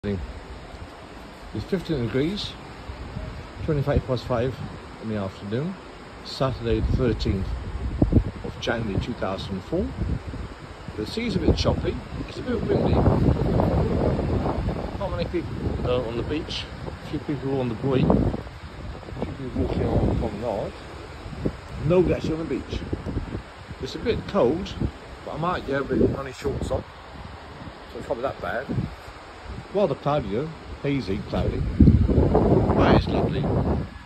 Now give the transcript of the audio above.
It's 15 degrees, 5 in the afternoon, Saturday the 13th of January 2004. The sea's a bit choppy, it's a bit windy. Not many people on the beach, a few people on the buoy, a few people walking on the promenade. Nobody actually on the beach. It's a bit cold, but I might get only shorts on, so it can't be that bad. Rather cloudy though, hazy, cloudy. But it's lovely.